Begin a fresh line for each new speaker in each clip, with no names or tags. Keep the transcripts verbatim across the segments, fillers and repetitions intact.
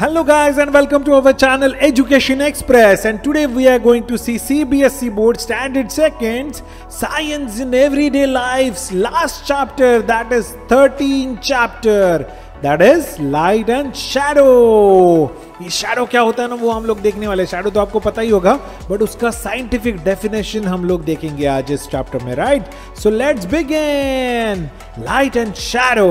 Hello guys and welcome to our channel Education Express, and today we are going to see C B S E Board Standard Seconds Science in Everyday Lives last chapter, that is thirteenth chapter, that is Light and Shadow. ये shadow क्या होता है ना वो हम लोग देखने वाले. शैडो तो आपको पता ही होगा बट उसका साइंटिफिक डेफिनेशन हम लोग देखेंगे आज इस चैप्टर में, right? So let's begin. Light and shadow.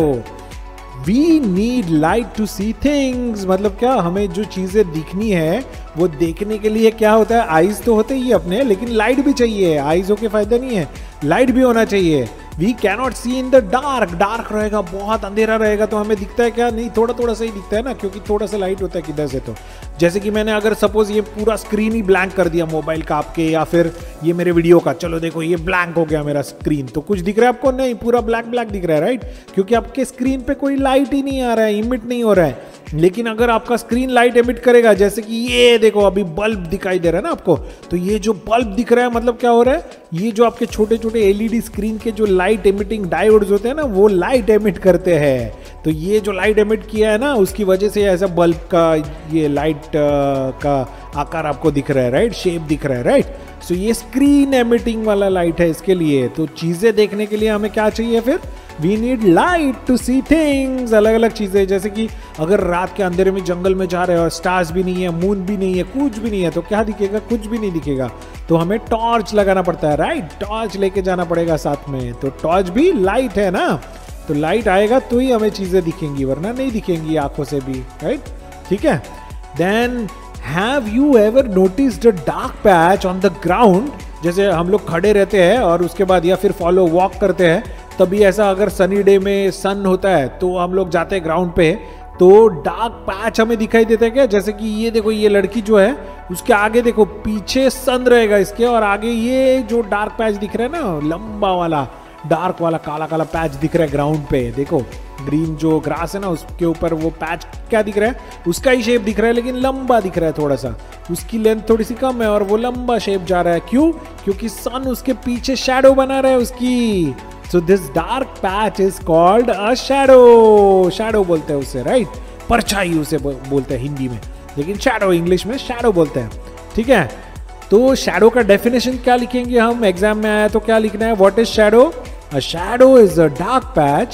We need light to see things. मतलब क्या, हमें जो चीजें दिखनी है वो देखने के लिए क्या होता है, आईज तो होते ही अपने, लेकिन लाइट भी चाहिए. आईज के फायदा नहीं है, लाइट भी होना चाहिए. We cannot see in the dark. Dark रहेगा, बहुत अंधेरा रहेगा तो हमें दिखता है क्या? नहीं, थोड़ा थोड़ा सा ही दिखता है ना, क्योंकि थोड़ा सा लाइट होता है किधर से. तो जैसे कि मैंने अगर सपोज ये पूरा स्क्रीन ही ब्लैंक कर दिया मोबाइल का आपके, या फिर ये मेरे वीडियो का, चलो देखो ये ब्लैंक हो गया मेरा स्क्रीन, तो कुछ दिख रहा है आपको? नहीं, पूरा ब्लैक ब्लैक दिख रहा है, राइट? क्योंकि आपके स्क्रीन पे कोई लाइट ही नहीं आ रहा है, इमिट नहीं हो रहा है. लेकिन अगर आपका स्क्रीन लाइट एमिट करेगा, जैसे कि ये देखो अभी बल्ब दिखाई दे रहा है ना आपको, तो ये जो बल्ब दिख रहा है मतलब क्या हो रहा है, ये जो आपके छोटे छोटे एलईडी स्क्रीन के जो लाइट एमिटिंग डायोड्स होते हैं ना, वो लाइट एमिट करते हैं. तो ये जो लाइट एमिट किया है ना, उसकी वजह से ऐसा बल्ब का ये लाइट का आकार आपको दिख रहा है, राइट? शेप दिख रहा है, राइट? सो ये स्क्रीन एमिटिंग वाला लाइट है इसके लिए. तो चीजें देखने के लिए हमें क्या चाहिए फिर? We need light to see things. अलग अलग चीजें, जैसे कि अगर रात के अंधेरे में जंगल में जा रहे हो और स्टार्स भी नहीं है, मून भी नहीं है, कुछ भी नहीं है, तो क्या दिखेगा? कुछ भी नहीं दिखेगा. तो हमें टॉर्च लगाना पड़ता है, राइट? टॉर्च लेके जाना पड़ेगा साथ में. तो टॉर्च भी लाइट है ना, तो लाइट आएगा तो ही हमें चीजें दिखेंगी, वरना नहीं दिखेंगी आंखों से भी, राइट? ठीक है. Then have you ever noticed a dark patch on the ground? जैसे हम लोग खड़े रहते हैं और उसके बाद या फिर फॉलो वॉक करते हैं, तभी ऐसा अगर सनी डे में सन होता है तो हम लोग जाते हैं ग्राउंड पे, तो डार्क पैच हमें दिखाई देता है क्या? जैसे कि ये देखो, ये लड़की जो है उसके आगे देखो, पीछे सन रहेगा इसके, और आगे ये जो डार्क पैच दिख रहा है ना, लंबा वाला डार्क वाला काला काला पैच दिख रहा है ग्राउंड पे. देखो ग्रीन जो ग्रास है ना, उसके ऊपर वो पैच क्या दिख रहा है? उसका ही शेप दिख रहा है, लेकिन लंबा दिख रहा है थोड़ा सा. उसकी लेंथ थोड़ी सी कम है और वो लंबा शेप जा रहा है. क्यों? क्योंकि सन उसके पीछे शैडो बना रहा है उसकी. So this dark patch is called a shadow. Shadow बोलते हैं उसे, राइट? परछाई उसे बोलते हैं हिंदी में, लेकिन शैडो इंग्लिश में शैडो बोलते हैं. ठीक है. तो शैडो का डेफिनेशन क्या लिखेंगे हम? एग्जाम में आया तो क्या लिखना है? What is shadow? A shadow is a dark patch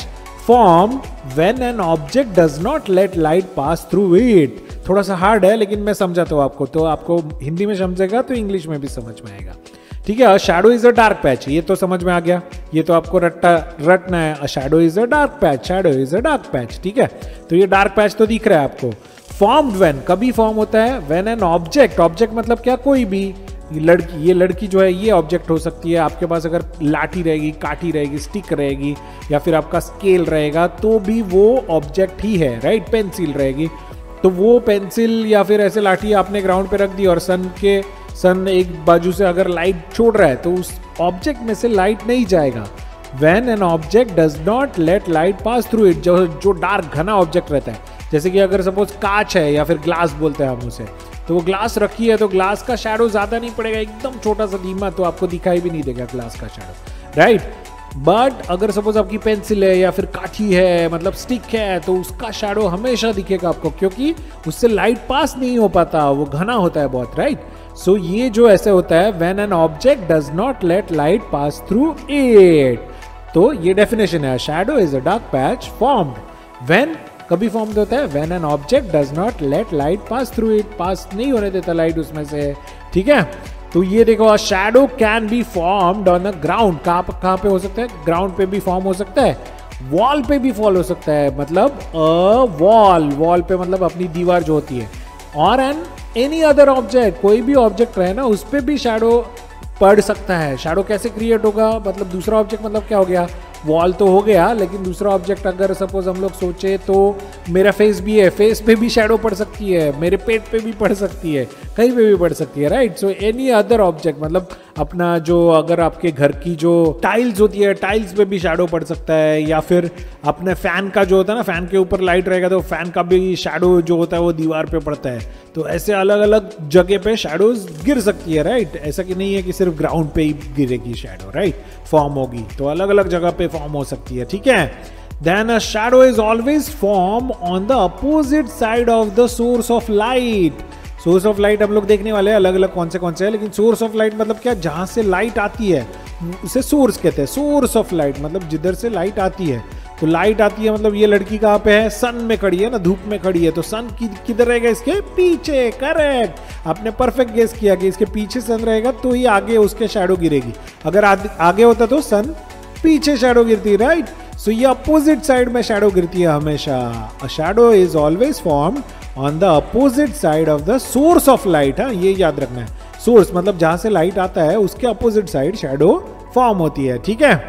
formed when an object does not let light pass through it. थोड़ा सा हार्ड है लेकिन मैं समझाता हूँ आपको, तो आपको हिंदी में समझेगा तो इंग्लिश में भी समझ में आएगा. ठीक है. Shadow is a dark patch, ये तो समझ में आ गया, ये तो आपको रट्टा रटना है. A shadow is a dark patch, shadow is a dark patch. ठीक है. तो ये डार्क पैच तो दिख रहा है आपको. फॉर्म्ड व्हेन, कभी फॉर्म होता है व्हेन एन ऑब्जेक्ट. ऑब्जेक्ट मतलब क्या? कोई भी. ये लड़की ये लड़की जो है ये ऑब्जेक्ट हो सकती है. आपके पास अगर लाठी रहेगी, काठी रहेगी, स्टिक रहेगी, या फिर आपका स्केल रहेगा, तो भी वो ऑब्जेक्ट ही है, राइट? पेंसिल रहेगी, तो वो पेंसिल या फिर ऐसे लाठी आपने ग्राउंड पे रख दी और सन के सन एक बाजू से अगर लाइट छोड़ रहा है तो उस ऑब्जेक्ट में से लाइट नहीं जाएगा. When an object does not let light pass through it, जो जो डार्क घना ऑब्जेक्ट रहता है, जैसे कि अगर सपोज कांच है या फिर ग्लास बोलते हैं हम उसे, तो वो ग्लास रखी है तो ग्लास का शैडो ज्यादा नहीं पड़ेगा, एकदम छोटा सा धीमा, तो आपको दिखाई भी नहीं देगा ग्लास का शैडो, राइट? बट अगर सपोज आपकी पेंसिल है या फिर काठी है, मतलब स्टिक है, तो उसका शैडो हमेशा दिखेगा आपको, क्योंकि उससे लाइट पास नहीं हो पाता, वो घना होता है बहुत, राइट? सो so, ये जो ऐसे होता है when an object does not let light pass through it. तो ये डेफिनेशन है. Shadow is a dark patch formed when, कभी फॉर्म होता है when an object does not let light pass through it, pass नहीं होने देता लाइट उसमें से. ठीक है. तो ये देखो, shadow can be formed on a ground. कहाँ कहाँ पे हो सकता है? ग्राउंड पे भी फॉर्म हो सकता है, वॉल पे भी फॉल हो सकता है, मतलब अ वॉल. वॉल पे मतलब अपनी दीवार जो होती है. और एन एनी अदर ऑब्जेक्ट, कोई भी ऑब्जेक्ट रहे ना, उस पे भी शैडो पड़ सकता है. शैडो कैसे क्रिएट होगा? मतलब दूसरा ऑब्जेक्ट, मतलब क्या हो गया? वॉल तो हो गया, लेकिन दूसरा ऑब्जेक्ट अगर सपोज हम लोग सोचे तो मेरा फेस भी है, फेस पे भी शैडो पड़ सकती है, मेरे पेट पे भी पड़ सकती है, कहीं पे भी पड़ सकती है, right? So any other object, मतलब अपना जो अगर आपके घर की जो टाइल्स होती है, टाइल्स पे भी शैडो पड़ सकता है, या फिर अपने फैन का जो होता है ना, फैन के ऊपर लाइट रहेगा तो फैन का भी शैडो जो होता है वो दीवार पे पड़ता है. तो ऐसे अलग अलग जगह पे शैडोज गिर सकती है, राइट? ऐसा कि नहीं है कि सिर्फ ग्राउंड पे ही गिरेगी शैडो, राइट? फॉर्म होगी तो अलग अलग जगह पे फॉर्म हो सकती है. ठीक है. Then a shadow is always formed on the opposite side of the source of light. Source of light हम लोग देखने वाले हैं अलग अलग कौन से कौन से है, लेकिन सोर्स ऑफ लाइट मतलब क्या, जहां से लाइट आती है उसे सोर्स कहते हैं. सोर्स ऑफ लाइट मतलब जिधर से लाइट आती है. तो लाइट आती है मतलब ये लड़की कहाँ पे है, सन में खड़ी है ना, धूप में खड़ी है. तो सन कि, किधर रहेगा, इसके पीछे. करेक्ट, आपने परफेक्ट गेस किया कि इसके पीछे सन रहेगा तो ही आगे उसके शैडो गिरेगी. अगर आगे, आगे होता तो सन पीछे शैडो गिरती, राइट. सो ये अपोजिट साइड में शैडो गिरती है हमेशा. A shadow is always formed on the opposite side of the source of light. हाँ, ये याद रखना है. सोर्स मतलब जहां से लाइट आता है उसके अपोजिट साइड शैडो फॉर्म होती है. ठीक है,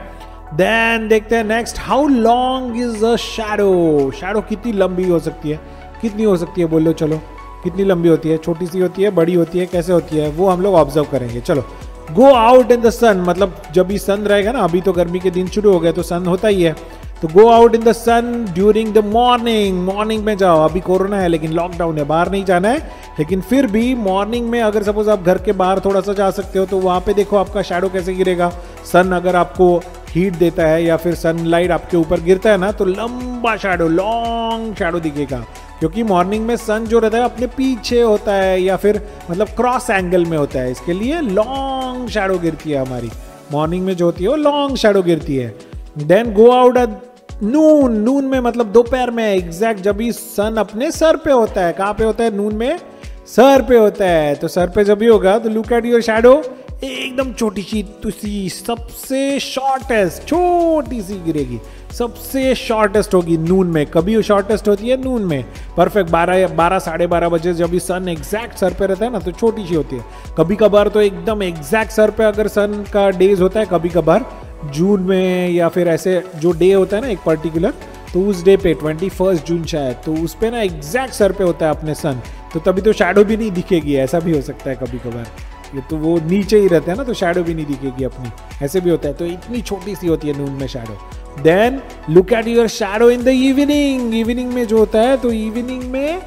देन देखते हैं next. How long is a shadow. Shadow कितनी लंबी हो सकती है, कितनी हो सकती है बोलो, चलो कितनी लंबी होती है, छोटी सी होती है, बड़ी होती है, कैसे होती है वो हम लोग ऑब्जर्व करेंगे. चलो, गो आउट इन द सन मतलब जब भी सन रहेगा ना, अभी तो गर्मी के दिन शुरू हो गए तो सन होता ही है. तो go out in the sun during the morning. Morning में जाओ. अभी कोरोना है लेकिन लॉकडाउन है, बाहर नहीं जाना है, लेकिन फिर भी मॉर्निंग में अगर सपोज आप घर के बाहर थोड़ा सा जा सकते हो तो वहां पे देखो आपका शैडो कैसे गिरेगा. सन अगर आपको हीट देता है या फिर सनलाइट आपके ऊपर गिरता है ना तो लंबा शैडो, लॉन्ग शैडो दिखेगा. क्योंकि मॉर्निंग में सन जो रहता है अपने पीछे होता है या फिर मतलब क्रॉस एंगल में होता है, इसके लिए लॉन्ग शैडो गिरती है हमारी. मॉर्निंग में जो होती है वो लॉन्ग शैडो गिरती है. Then go out at noon. Noon में मतलब दोपहर में, एग्जैक्ट जब भी सन अपने सर पे होता है. कहाँ पे होता है, नून में सर पे होता है. तो सर पे जब भी होगा तो लुक एट योर शैडो, एकदम छोटी सी तुसी, सबसे शॉर्टेस्ट, छोटी सी गिरेगी, सबसे शॉर्टेस्ट होगी नून में. कभी शॉर्टेस्ट होती है नून में, परफेक्ट बारह बारह साढ़े बारह बजे जब भी सन एग्जैक्ट सर पे रहता है ना तो छोटी सी होती है. कभी कभार तो एकदम एग्जैक्ट सर पे अगर सन का डेज होता है, कभी कभार जून में या फिर ऐसे जो डे होता है ना एक पर्टिकुलर, तो उस डे पे ट्वेंटी फर्स्ट जून शायद, तो उस पे ना एग्जैक्ट सर पे होता है अपने सन, तो तभी तो शैडो भी नहीं दिखेगी. ऐसा भी हो सकता है कभी कभार, ये तो वो नीचे ही रहता है ना तो शैडो भी नहीं दिखेगी अपनी, ऐसे भी होता है. तो इतनी छोटी सी होती है नून में shadow. Then look at your shadow in the evening. Evening में जो होता है तो इवनिंग में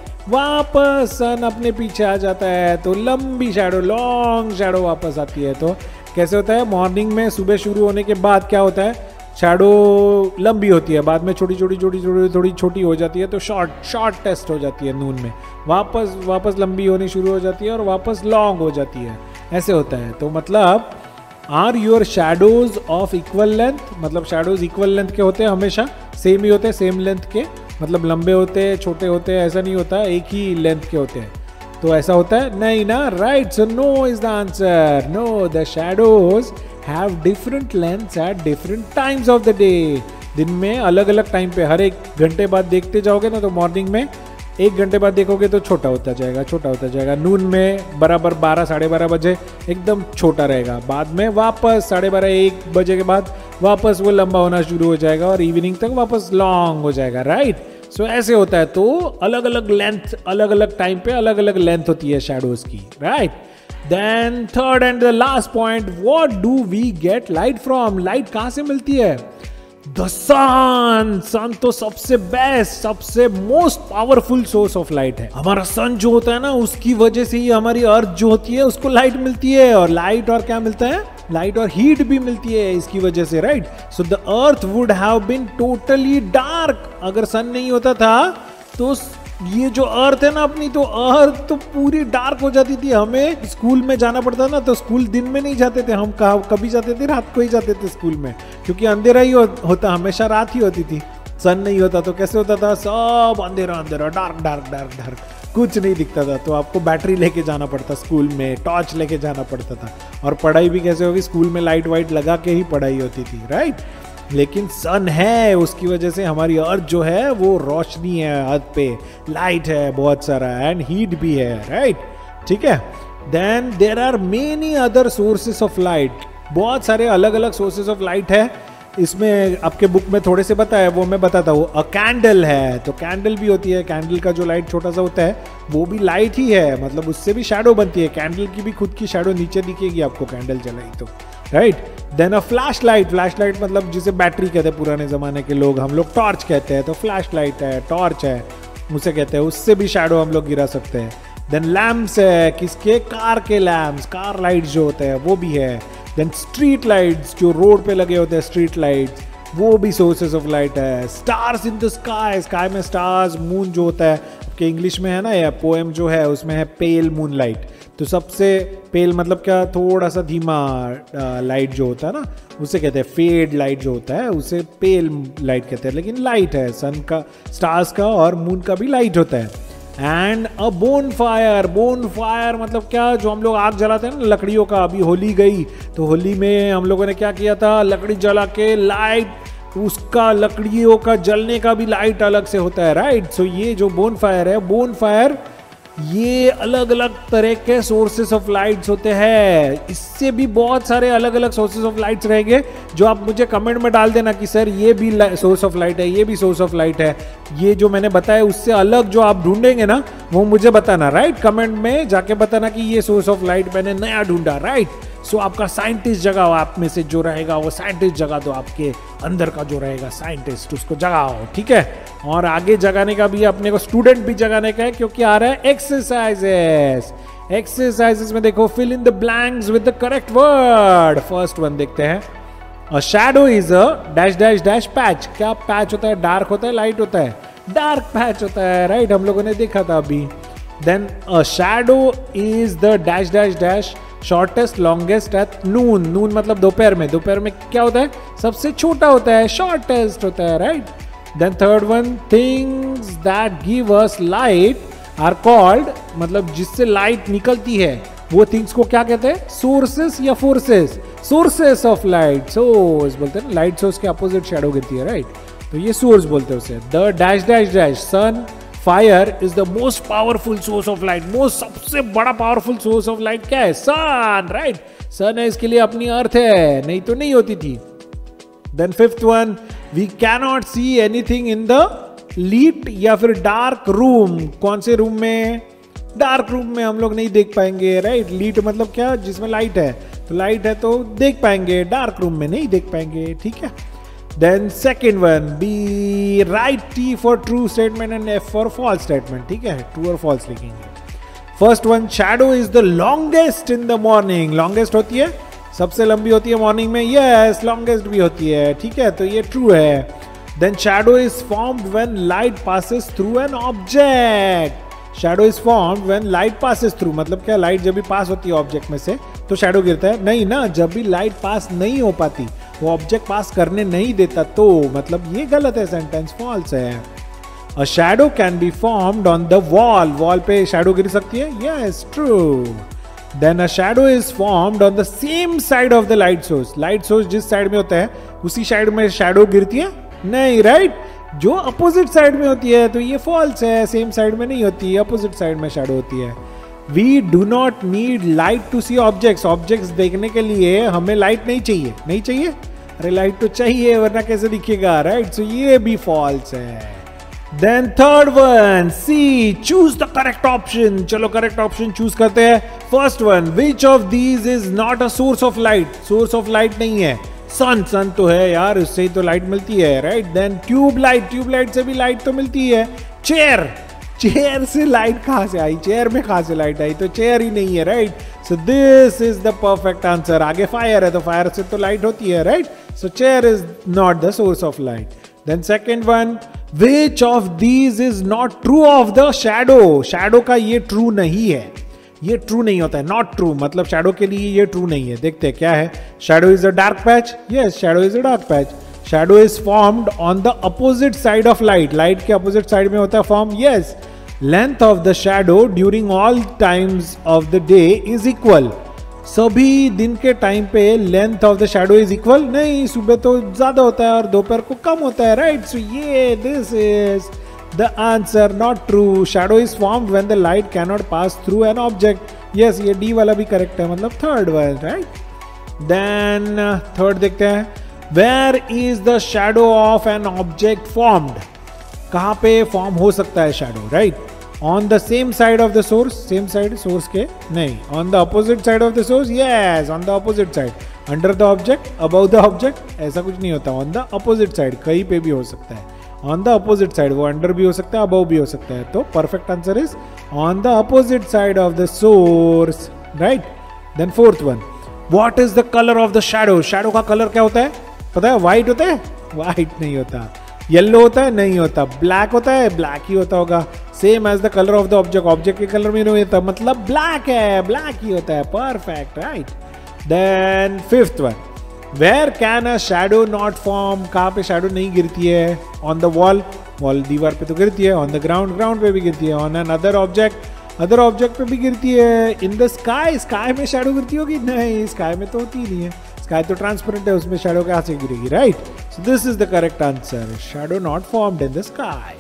वापस सन अपने पीछे आ जाता है तो लंबी शैडो, लॉन्ग शैडो वापस आती है. तो कैसे होता है, मॉर्निंग में सुबह शुरू होने के बाद क्या होता है, शैडो लंबी होती है, बाद में छोटी छोटी छोटी छोटी थोड़ी छोटी हो जाती है तो शॉर्ट शॉर्ट टेस्ट हो जाती है नून में, वापस वापस लंबी होनी शुरू हो जाती है और वापस लॉन्ग हो जाती है. ऐसे होता है. तो मतलब are your shadows of equal length, मतलब शैडोज इक्वल लेंथ के होते हैं, हमेशा सेम ही होते हैं, सेम लेंथ के, मतलब लंबे होते हैं छोटे होते हैं ऐसा नहीं होता, एक ही लेंथ के होते हैं. तो ऐसा होता है नहीं ना, right. So no is the answer. No, the shadows have different lengths at different times of the day. दिन में अलग अलग टाइम पे, हर एक घंटे बाद देखते जाओगे ना तो मॉर्निंग में एक घंटे बाद देखोगे तो छोटा होता जाएगा, छोटा होता जाएगा. नून में बराबर बारह साढ़े बारह बजे एकदम छोटा रहेगा, बाद में वापस साढ़े बारह एक बजे के बाद वापस वो लंबा होना शुरू हो जाएगा और इवनिंग तक वापस लॉन्ग हो जाएगा, राइट. सो so, ऐसे होता है. तो अलग अलग लेंथ, अलग अलग टाइम पे अलग अलग लेंथ होती है शैडोज की, right. Then third and the last point, what do we get light from. Light कहां से मिलती है, द सन. सन तो सबसे बेस्ट, सबसे most powerful source of light है. हमारा सन जो होता है ना उसकी वजह से ही हमारी अर्थ जो होती है उसको लाइट मिलती है. और लाइट और क्या मिलता है, लाइट और हीट भी मिलती है इसकी वजह से, right. So the earth would have been totally dark. अगर सन नहीं होता था तो ये जो अर्थ है ना अपनी, तो अर्थ तो पूरी डार्क हो जाती थी. हमें स्कूल में जाना पड़ता ना तो स्कूल दिन में नहीं जाते थे हम, कहा कभी जाते थे, रात को ही जाते थे स्कूल में, क्योंकि अंधेरा ही हो, होता हमेशा रात ही होती थी. सन नहीं होता तो कैसे होता था, सब अंधेरा अंधेरा, डार्क डार्क डार्क डार्क, कुछ नहीं दिखता था. तो आपको बैटरी लेके जाना पड़ता स्कूल में, टॉर्च लेके जाना पड़ता था. और पढ़ाई भी कैसे होगी, स्कूल में लाइट वाइट लगा के ही पढ़ाई होती थी, राइट. लेकिन सन है, उसकी वजह से हमारी अर्थ जो है वो रोशनी है, अर्थ पे लाइट है बहुत सारा एंड हीट भी है, राइट. ठीक है. Then there are many other sources of light. बहुत सारे अलग अलग सोर्सेस ऑफ लाइट है. इसमें आपके बुक में थोड़े से बताया, वो मैं बताता हूँ. अ कैंडल है, तो कैंडल भी होती है. कैंडल का जो लाइट छोटा सा होता है वो भी लाइट ही है, मतलब उससे भी शैडो बनती है. कैंडल की भी खुद की शैडो नीचे दिखेगी आपको कैंडल जलाई तो, right. Then a flash light. Flash light मतलब जिसे बैटरी कहते हैं पुराने जमाने के लोग, हम लोग टॉर्च कहते हैं, तो फ्लैश लाइट है, टॉर्च है उसे कहते हैं, उससे भी शैडो हम लोग गिरा सकते हैं. देन लैम्प्स है, किसके, कार के लैम्प्स, कार लाइट्स जो होते हैं वो भी है. देन स्ट्रीट लाइट्स, जो रोड पे लगे होते हैं स्ट्रीट लाइट्स, वो भी सोर्सेस ऑफ लाइट है। Stars in the sky, sky में स्टार्स, मून जो होता है आपके इंग्लिश में है ना, या पोएम जो है उसमें है पेल मून लाइट। तो सबसे पेल मतलब क्या, थोड़ा सा धीमा लाइट जो होता है ना, उसे कहते हैं फेड लाइट जो होता है, उसे पेल लाइट कहते हैं। लेकिन लाइट है, सन का, स्टार्स का और मून का भी लाइट होता है। And a bonfire, bonfire मतलब क्या, जो हम लोग आग जलाते हैं ना लकड़ियों का। अभी होली गई तो होली में हम लोगों ने क्या किया था, लकड़ी जला के लाइट, उसका लकड़ियों का जलने का भी लाइट अलग से होता है, राइट। सो ये जो बोन फायर है, बोन फायर ये अलग अलग तरह के सोर्सेस ऑफ लाइट्स होते हैं। इससे भी बहुत सारे अलग अलग सोर्सेस ऑफ लाइट्स रहेंगे, जो आप मुझे कमेंट में डाल देना कि सर ये भी सोर्स ऑफ लाइट है, ये भी सोर्स ऑफ लाइट है। ये जो मैंने बताया उससे अलग जो आप ढूंढेंगे ना, वो मुझे बताना, राइट। कमेंट में जाके बताना कि ये सोर्स ऑफ लाइट मैंने नया ढूंढा, राइट। सो so, आपका साइंटिस्ट जगाओ, आप में से जो रहेगा वो साइंटिस्ट जगा दो, आपके अंदर का जो रहेगा साइंटिस्ट उसको जगाओ, ठीक है। और आगे जगाने का भी अपने को स्टूडेंट भी जगाने का है, क्योंकि आ रहा है एक्सरसाइजेस। एक्सरसाइजेस में देखो, fill in the blanks with the correct word. First one देखते हैं, a shadow is a dash dash dash patch. क्या पैच होता है, डार्क होता है, लाइट होता है, डार्क पैच होता है, राइट। हम लोगों ने देखा था अभी। Then a shadow is the dash dash dash shortest longest at noon. Noon मतलब दोपहर में, दोपहर में क्या होता है, सबसे छोटा होता है, शॉर्टेस्ट होता है, right. Then third one, things that give us light are called, मतलब जिससे लाइट निकलती है वो थिंग्स को क्या कहते हैं, सोर्सेस या forces, sources of light. Source बोलते हैं, लाइट सोर्स के अपोजिट शैडो गिरती है, राइट। तो ये सोर्स बोलते हैं उसे। The dash dash dash sun fire is the most powerful source of light. Most सबसे बड़ा पावरफुल सोर्स ऑफ लाइट क्या है, सन, राइट। सन है, इसके लिए अपनी अर्थ है, नहीं तो नहीं होती थी। Then fifth one, we cannot see anything in the light या फिर डार्क रूम। कौन से रूम में, डार्क रूम में हम लोग नहीं देख पाएंगे, राइट। लीट मतलब क्या, जिसमें लाइट है, तो लाइट है तो देख पाएंगे, डार्क रूम में नहीं देख पाएंगे, ठीक है। Then second one, be write T for true statement and F for false statement, ठीक है, true और false लिखेंगे। First one, shadow is the longest in the morning। longest होती है, सबसे लंबी होती है मॉर्निंग में, yes, longest भी होती है, ठीक है, तो ये true है। Then shadow is formed when light passes through an object। Shadow is formed when light passes through, मतलब क्या, लाइट जब भी पास होती है ऑब्जेक्ट में से तो शैडो गिरता है, नहीं ना, जब भी लाइट पास नहीं हो पाती, वो ऑब्जेक्ट पास करने नहीं देता, तो मतलब ये गलत है, सेंटेंस फॉल्स है। A shadow can be formed on the wall, wall पे शैडो गिर सकती है, yes, true. Then a shadow is formed on the same side of the light source. Light source जिस साइड में होता है उसी साइड में शैडो गिरती है, नहीं, राइट। जो अपोजिट साइड में होती है तो ये फॉल्स है, सेम साइड में नहीं होती, अपोजिट साइड में शैडो होती है। We do not need light to see objects. Objects देखने के लिए हमें लाइट नहीं चाहिए, नहीं चाहिए, अरे लाइट तो चाहिए वरना कैसे दिखेगा, राइट। सो ये भी फॉल्स है। Then third one, C, choose the correct option. चलो करेक्ट ऑप्शन चूज करते हैं। First one, which of these is not a source of light. Source of light नहीं है, सन, सन तो है यार, उससे ही तो लाइट मिलती है, right. Then tube light, tube light से भी लाइट तो मिलती है। चेयर, चेयर से लाइट कहां से आई, चेयर में कहां से लाइट आई, तो चेयर ही नहीं है, right. So this is the perfect answer. आगे फायर है तो फायर से तो लाइट होती है, right. So chair is not the source of light. Then second one, which of these is not true of the shadow. Shadow का ये true नहीं है, ये ट्रू नहीं होता है, नॉट ट्रू मतलब शैडो के लिए ये ट्रू नहीं है। देखते हैं क्या है। Shadow is a dark patch, yes, shadow is a dark patch. Shadow is formed on the opposite side of light. Light के अपोजिट साइड में होता है form, yes. Length of the shadow during all times of the day is equal. सभी दिन के time पे length of the shadow is equal, नहीं, सुबह तो ज्यादा होता है और दोपहर को कम होता है, राइट। सो ये this is the answer, not true. Shadow is formed when the light cannot pass through an object. Yes, ये D वाला भी correct है, मतलब third one, right? Then uh, third देखते हैं, where is the shadow of an object formed? कहाँ पे form हो सकता है shadow, right? On the same side of the source, same side source के नहीं, on the opposite side of the source, yes, on the opposite side. Under the object, above the object, ऐसा कुछ नहीं होता, on the opposite side, कहीं पे भी हो सकता है। ऑन द अपोजिट साइड, वो अंडर भी हो सकता है, अबव भी हो सकता है, तो perfect answer is on the opposite side of the source, right. Then fourth one, what is the colour of the shadow. Shadow का कलर क्या होता है, पता है, व्हाइट होता है, व्हाइट नहीं होता। येलो होता है, नहीं होता। ब्लैक होता है, ब्लैक ही होता होगा। Same as the colour of the object, object के कलर में नहीं होता, मतलब ब्लैक है, ब्लैक ही होता है। Perfect, right. Then fifth one, where can a shadow not form, कहाँ पे शैडो नहीं गिरती है? ऑन द वॉल, वॉल दीवार पे तो गिरती है। ऑन द ग्राउंड, ग्राउंड पे भी गिरती है। On an other object, other object पे भी गिरती है। इन द स्काई, स्काई में शैडो गिरती होगी? नहीं, स्काई में तो होती ही नहीं है। स्काई तो ट्रांसपेरेंट है, उसमें शैडो कहाँ से गिरेगी, right? So this is the correct answer, shadow not formed in the sky.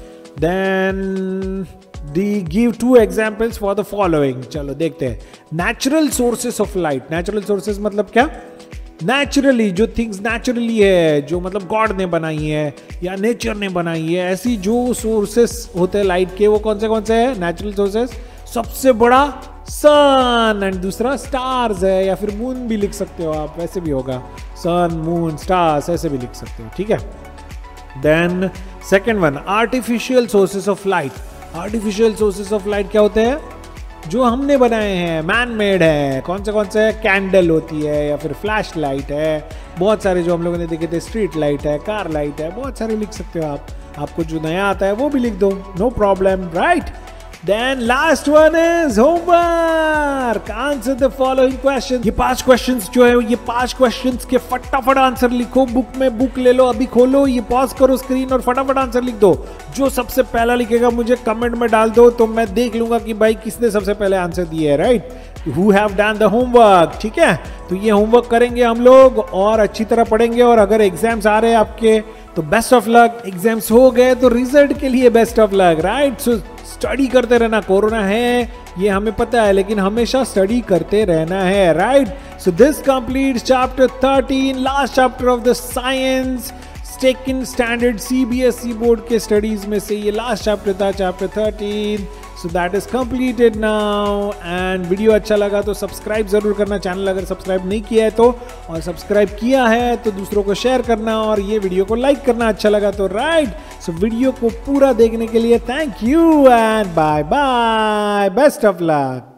Then the give two examples for the following. चलो देखते हैं। Natural sources of light, natural sources मतलब क्या? नेचुरली, जो थिंग्स नेचुरली है, जो मतलब गॉड ने बनाई है या नेचर ने बनाई है, ऐसी जो सोर्सेस होते हैं लाइट के, वो कौन से कौन से हैं नेचुरल सोर्सेस? सबसे बड़ा सन, एंड दूसरा स्टार्स है, या फिर मून भी लिख सकते हो आप, वैसे भी होगा। सन, मून, स्टार्स, ऐसे भी लिख सकते हो, ठीक है। Then second one, artificial sources of light. Artificial sources of light क्या होते हैं? जो हमने बनाए हैं, मैन मेड है। कौन से कौन से? कैंडल होती है, या फिर फ्लैश लाइट है, बहुत सारे जो हम लोगों ने देखे थे, स्ट्रीट लाइट है, कार लाइट है, बहुत सारे लिख सकते हो आप। आपको जो नया आता है वो भी लिख दो, no problem, right. Then last one is homework. Answer the following questions. ये पांच क्वेश्चंस जो है, ये पांच क्वेश्चंस के फटाफट आंसर लिखो। बुक में बुक ले लो, अभी खोलो, ये पॉज करो स्क्रीन और फटाफट आंसर लिख दो। जो सबसे पहला लिखेगा मुझे कमेंट में डाल दो, तो मैं देख लूंगा कि भाई किसने सबसे पहले आंसर दिए है, right? Who have done the homework, ठीक है? तो ये होमवर्क करेंगे हम लोग और अच्छी तरह पढ़ेंगे। और अगर एग्जाम्स आ रहे हैं आपके तो बेस्ट ऑफ लक। एग्जाम्स हो गए तो रिजल्ट के लिए best of luck, right? So study करते रहना। कोरोना है ये हमें पता है, लेकिन हमेशा स्टडी करते रहना है, right? So this completes chapter thirteen, last chapter of the science second standard CBSE board के स्टडीज में से ये लास्ट चैप्टर था, chapter thirteen. So that is completed now. And video अच्छा लगा तो सब्सक्राइब जरूर करना चैनल, अगर सब्सक्राइब नहीं किया है तो, और सब्सक्राइब किया है तो दूसरों को शेयर करना, और ये वीडियो को लाइक करना अच्छा लगा तो, राइट? सो वीडियो को पूरा देखने के लिए thank you and bye bye, best of luck.